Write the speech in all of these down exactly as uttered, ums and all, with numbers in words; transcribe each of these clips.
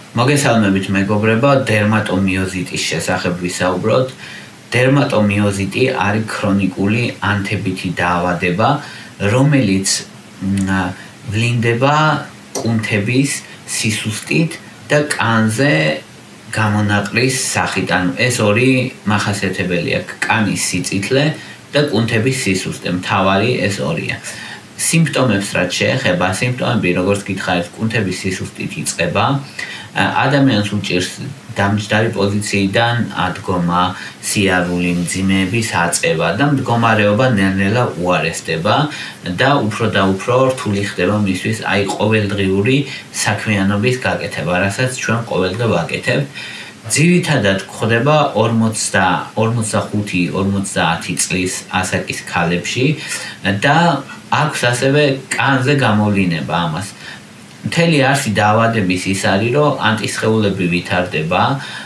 მოგესალმებით მეგობრებო, დერმატომიოზიტის შესახებ ვისაუბროთ. დერმატომიოზიტი არის ქრონიკული ანთებითი დაავადება, რომელიც ვლინდება კუნთების სისუსტით და კანზე გამონაყრის სახით. ანუ ეს ორი მახასიათებელია, კანის სიწითლე და კუნთების სისუსტე. მთავარი ეს ორია. სიმპტომებს რაც შეეხება, სიმპტომები როგორც გითხარით, კუნთების სისუსტით იწყება. ადამიანს უჭირს დამჯდარი პოზიციიდან ადგომა, სიარული, მძიმეების აწევა და მდგომარეობა ნელ-ნელა უარესდება და უფრო და უფრო რთული ხდება მისთვის აი ყოველდღიური საქმიანობის გაკეთება, რასაც ჩვენ ყოველდღე ვაკეთებთ. ძირითადად გვხვდება ორმოცდახუთი ორმოცდაათი წლის ასაკის ქალებში და აქვს ასევე კანზე გამოვლინება ამას. მთელი არსი დაავადების ის არის, რომ ანტისხეულები ვითარდება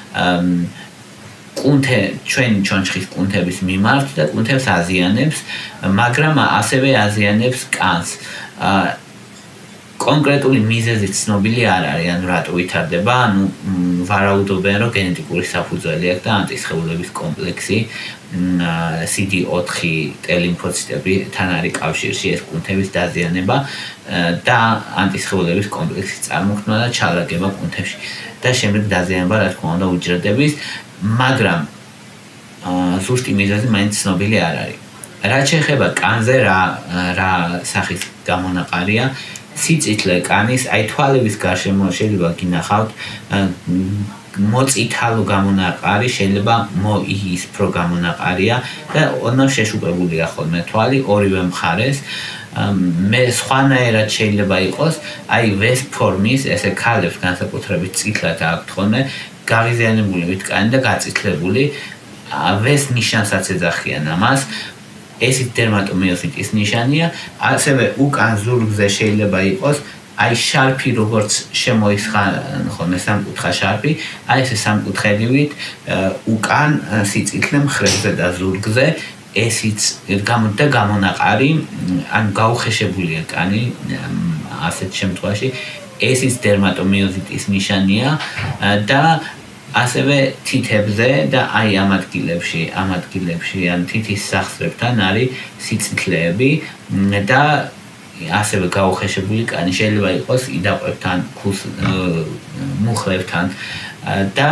კუნთე ჩვენი ჩონჩხის კუნთების მიმართ და კუნთებს აზიანებს, მაგრამ ასევე აზიანებს კანს. კონკრეტული მიზეზი ცნობილი არ არის, ანუ რატო ვითარდება, ანუ ვარაუდობენ, რომ გენეტიკური საფუძველი აქვს და ანტისხეულების კომპლექსი C D ოთხი T-ლიმფოციტებთან არის კავშირში ეს კუნთების დაზიანება და ანტისხეულების კომპლექსის წარმოქმნა და ჩალაგება კუნთებში და შემდეგ დაზიანება, რა თქმა უნდა, უჯრედების, მაგრამ ზუსტი მიზეზი მაინც ცნობილი არ არის. რაც შეეხება კანზე, რა რა სახის გამონაყარია, სიწითლე კანის, აი თვალების გარშემო შეიძლება გინახავთ მოწითალო გამონაყარი, შეიძლება მოისფრო გამონაყარია და ოდნავ შეშუპებულია ხოლმე თვალი ორივე მხარეს. მე სხვანაირად შეიძლება იყოს, აი ვეს ფორმის, ესე ქალებს განსაკუთრებით წითლად აქვთ ხოლმე გაღიზიანებული ვიტკანი და გაწითლებული, ვეს ნიშანსაც ეძახიან ამას. ეს დერმატომიოზიტის ნიშანია, ასევე უკან ზურგზე შეიძლება იყოს აი შარფი, როგორც შემოისხა ხოლმე სამკუთხა შარფი, აი ესე სამკუთხედივით უკან სიწითლე მხრებზე და ზურგზე, ესიც და გამონაყარი, ან გაუხეშებულია კანი, ასეთ შემთხვევაში, ესიც დერმატომიოზიტის ნიშანია და ასევე თითებზე და აი ამ ადგილებში, ამ ადგილებში, ან თითის სახსრებთან არის სიწითლეები და ასევე გაუხეშებული კანი, შეიძლება იყოს იდაყვებთან, მუხლებთან და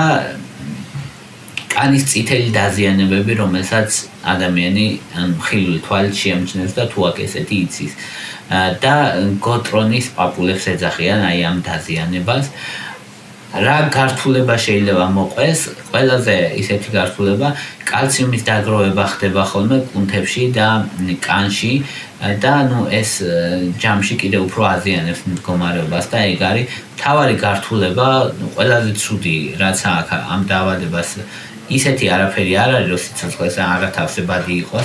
კანის წითელი დაზიანებები, რომელსაც ადამიანი ხილული თვალით შეამჩნევს და თუ აქ ესეთი იცის და გოტრონის პაპულებს ეძახიან აი ამ დაზიანებას. რა გართულება შეიძლება მოყვეს, ყველაზე ისეთი გართულება, კალციუმის დაგროვება ხდება ხოლმე კუნთებში და კანში და ნუ ეს ჯამში კიდევ უფრო აზიანებს მდგომარეობას და ეგ არის მთავარი გართულება, ყველაზე ცუდი რაც აქვს ამ დაავადებას. ისეთი არაფერი არ არის, რომ სიცოცხლეს აღათავსებადი იყოს,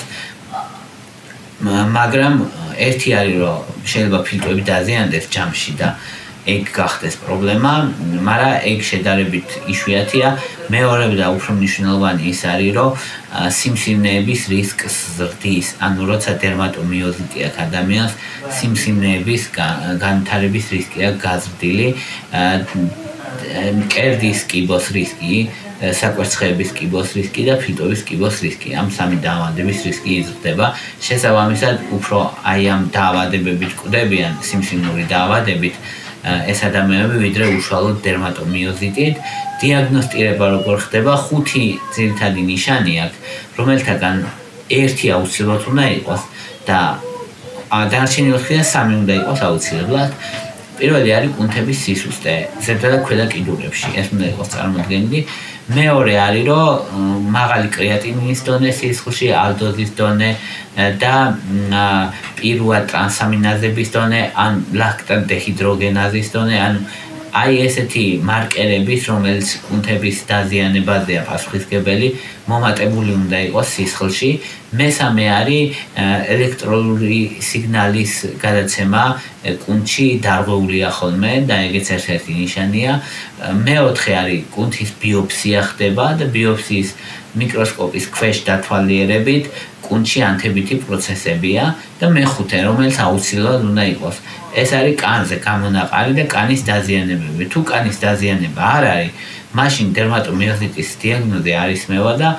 მაგრამ ერთი არის, რომ შეიძლება ფილტვები დაზიანდეს ჯამში და ეგ გახდეს პრობლემა, მაგრამ ეგ შედარებით იშვიათია. მეორე და უფრო მნიშვნელოვანი ის არის, რომ სიმსივნეების რისკს ზრდის, ანუ როცა დერმატომიოზიტი აქვს ადამიანს, სიმსივნეების განვითარების რისკი აქვს გაზრდილი, მკერდის კიბოს რისკი, საკვერცხეების კიბოს რისკი და ფილტვების კიბოს რისკი. ამ სამი დაავადების რისკი იზრდება. შესაბამისად, უფრო აი ამ დაავადებებით კვდებიან, სიმსივნური დაავადებით, ეს ადამიანები ვიდრე უშუალოდ დერმატომიოზიტით. დიაგნოსტირება როგორ ხდება, ხუთი ძირითადი ნიშანი აქვს, რომელთაგან ერთი აუცილებლად უნდა იყოს და დანარჩენი ოთხიდან სამი უნდა იყოს აუცილებლად. პირველი არის კუნთების სისუსტე, ზედა და ქვედა კიდურებში, ეს უნდა იყოს წარმოდგენილი. მეორე არის, რომ მაღალი კრეატინინის დონე სისხლში, ალდოზის დონე და პირუა ტრანსამინაზების დონე, ან ლაქტატ დეჰიდროგენაზის დონე, ან აი ესეთი მარკერების, რომელიც კუნთების დაზიანებაზეა პასუხისმგებელი, მომატებული უნდა იყოს სისხლში. მესამე არის ელექტროლური სიგნალის გადაცემა კუნთში დარღვეულია ხოლმე და ეგეც ერთ-ერთი ნიშანია. მეოთხე არის კუნთის ბიოპსია ხდება და ბიოპსიის მიკროსკოპის ქვეშ დათვალიერებით კუნთში ანთებითი პროცესებია და მეხუთე, რომელიც აუცილებლად უნდა იყოს ეს არის კანზე გამონაყარი და კანის დაზიანებები. თუ კანის დაზიანება არ არის, მაშინ დერმატომიოზიტის დიაგნოზი არ ისმევა და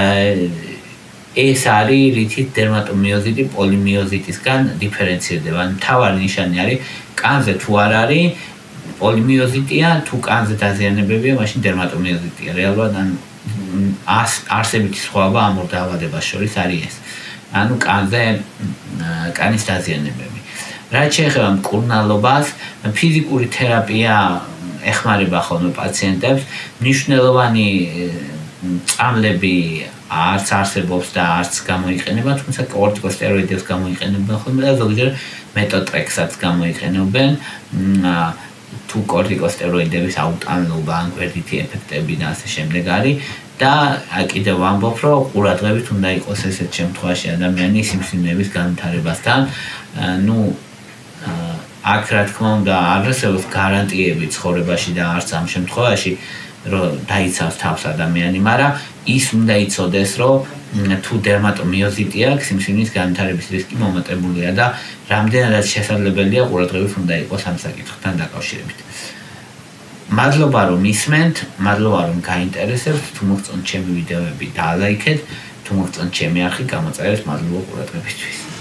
ეს არის რითიც დერმატომიოზიტი პოლიმიოზიტისგან დიფერენცირდება. მთავარი ნიშანი არის კანზე თუ არ არის პოლიმიოზიტია, თუ კანზე დაზიანებებია, მაშინ დერმატომიოზიტია. რეალურად ან არსებითი სხვაობა ამ ორ დაავადებას შორის არის ეს. ანუ კანზე კანის დაზიანებები. რაც შეეხება მკურნალობას, ფიზიკური თერაპია ეხმარება ხოლმე პაციენტებს, მნიშვნელოვანი წამლები არც არსებობს და არც გამოიყენება, თუმცა კორტიკოსტეროიდებს გამოიყენებენ ხოლმე და ზოგჯერ მეტოტრექსატს გამოიყენებენ. თუ კორტიკოსტეროიდების აუტანლობა, ან გვერდითი ეფექტები და ასე შემდეგ არის და კიდევ ვამბობ, რომ ყურადღებით უნდა იყოს ესეთ შემთხვევაში ადამიანი სიმსივნეების განვითარებასთან. ნუ აქ რა თქმა უნდა არ არსებობს გარანტიები ცხოვრებაში და არც ამ შემთხვევაში რომ დაიცავს თავს ადამიანი, მაგრამ ის უნდა იცოდეს, რომ თუ დერმატომიოზიტი აქვს, სიმსივნის განვითარების რისკი მომატებულია და რამდენადაც შესაძლებელია ყურადღებით უნდა იყოს ამ საკითხთან დაკავშირებით. მადლობა რომ ისმენთ, მადლობა რომ გაინტერესებთ, თუ მოგწონთ ჩემი ვიდეოები დალაიქეთ, თუ მოგწონთ ჩემი არხი, გამოწერეთ, მადლობა ყურადღებისთვის.